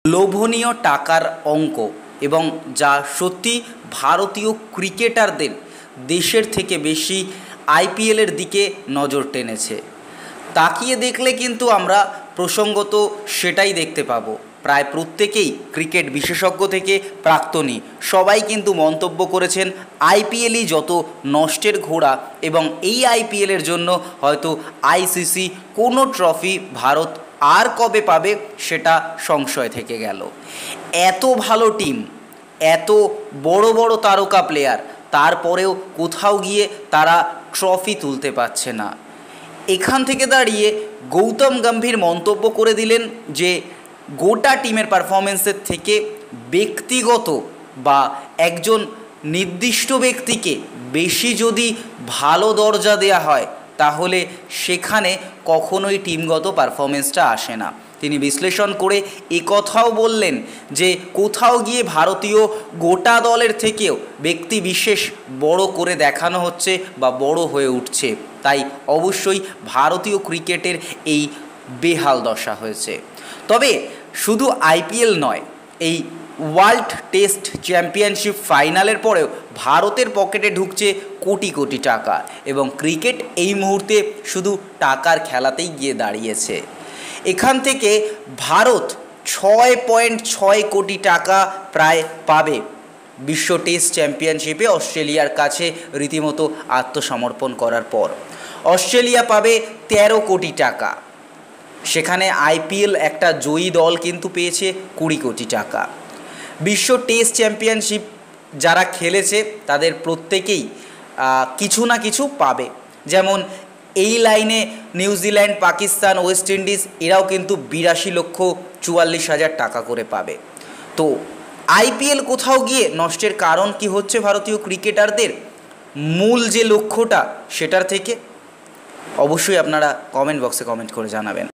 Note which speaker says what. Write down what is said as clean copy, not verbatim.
Speaker 1: লোভনীয় টাকার অঙ্ক এবং যা সত্যি ভারতীয় ক্রিকেটারদের দেশের থেকে বেশি আইপিএলের দিকে নজর টেনেছে। তাকিয়ে দেখলে কিন্তু আমরা প্রসঙ্গত সেটাই দেখতে পাবো। প্রায় প্রত্যেকেই ক্রিকেট বিশেষজ্ঞ থেকে প্রাক্তনী সবাই কিন্তু মন্তব্য করেছেন আইপিএলই যত নষ্টের ঘোড়া এবং এই আইপিএলের জন্য হয়তো আইসিসি কোনো ট্রফি ভারত আর কবে পাবে সেটা সংশয় থেকে গেল। এত ভালো টিম, এত বড় বড় তারকা প্লেয়ার, তারপরেও কোথাও গিয়ে তারা ট্রফি তুলতে পারছে না। এখান থেকে দাঁড়িয়ে গৌতম গম্ভীর মন্তব্য করে দিলেন যে গোটা টিমের পারফরমেন্সের থেকে ব্যক্তিগত বা একজন নির্দিষ্ট ব্যক্তিকে বেশি যদি ভালো দরজা দেয়া হয় তাহলে সেখানে কখনোই টিমগত পারফরমেন্সটা আসে না। তিনি বিশ্লেষণ করে কথাও বললেন যে কোথাও গিয়ে ভারতীয় গোটা দলের থেকেও ব্যক্তি বিশেষ বড় করে দেখানো হচ্ছে বা বড় হয়ে উঠছে, তাই অবশ্যই ভারতীয় ক্রিকেটের এই বেহাল দশা হয়েছে। তবে শুধু আইপিএল নয়, এই ওয়ার্ল্ড টেস্ট চ্যাম্পিয়নশিপ ফাইনালের পরেও ভারতের পকেটে ঢুকছে কোটি কোটি টাকা এবং ক্রিকেট এই মুহূর্তে শুধু টাকার খেলাতেই গিয়ে দাঁড়িয়েছে। এখান থেকে ভারত 6.6 কোটি টাকা প্রায় পাবে বিশ্ব টেস্ট চ্যাম্পিয়নশিপে অস্ট্রেলিয়ার কাছে রীতিমতো আত্মসমর্পণ করার পর। অস্ট্রেলিয়া পাবে 13 কোটি টাকা, সেখানে আইপিএল একটা জয়ী দল কিন্তু পেয়েছে 20 কোটি টাকা। বিশ্ব টেস্ট চ্যাম্পিয়নশিপ যারা খেলেছে তাদের প্রত্যেকেই কিছু না কিছু পাবে, যেমন এই লাইনে নিউজিল্যান্ড, পাকিস্তান, ওয়েস্ট ইন্ডিজ এরাও কিন্তু 82,44,000 টাকা করে পাবে। তো আইপিএল কোথাও গিয়ে নষ্টের কারণ কি হচ্ছে ভারতীয় ক্রিকেটারদের মূল যে লক্ষ্যটা সেটার থেকে? অবশ্যই আপনারা কমেন্ট বক্সে কমেন্ট করে জানাবেন।